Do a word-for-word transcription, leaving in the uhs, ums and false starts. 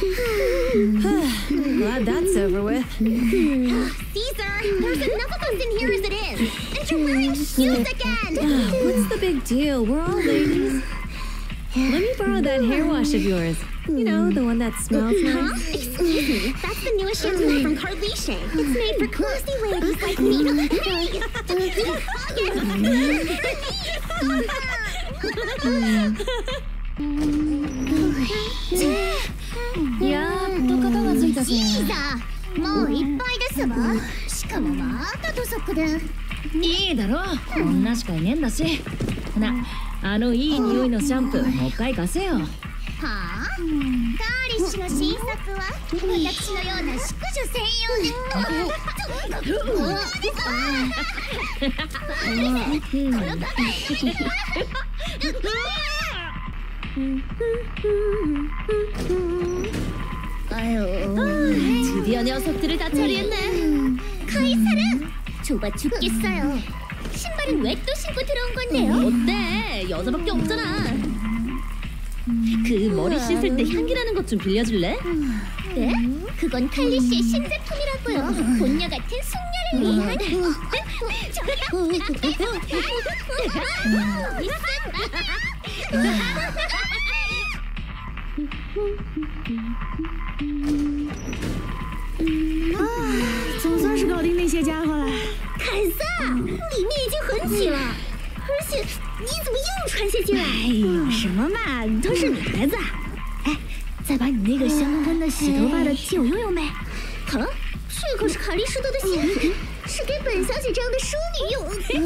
Glad that's over with. Caesar, there's enough of us in here as it is. And you're wearing shoes again. What's the big deal? We're all ladies. Let me borrow that hair wash of yours. You know, the one that smells Huh? nice. Excuse me, that's the newest shampoo from Carlisle. It's made for classy ladies like me. Hey! やっと型がついたぜ。 いいさ、もういっぱいですわ。しかもまた土足で。 いいだろ、女しかいねえんだし。な、あのいい匂いのシャンプーもう一回貸せよ。 はあ？カーリッシュの新作は私のような淑女専用で。そうですわ。 아유, 드디어 녀석들을 다 처리했네. 카이사르, 좁아 죽겠어요. 신발은 왜 또 신고 들어온 건데요? 어때? 여자밖에 없잖아. 그 머리 씻을 때 향기나는 것 좀 빌려줄래? 네? 그건 칼리씨의 신제품이라고요. 본녀 같은 숙녀를 위한. 아, 总算是搞定那些家伙了。 凯撒，里面已经很挤了，而且你怎么又穿下进来？ 哎呦，什么嘛，都是女孩子。哎，再把你那个香喷的洗头发的借我用用呗。 啊，这可是卡莉施多的鞋，是给本小姐这样的淑女用。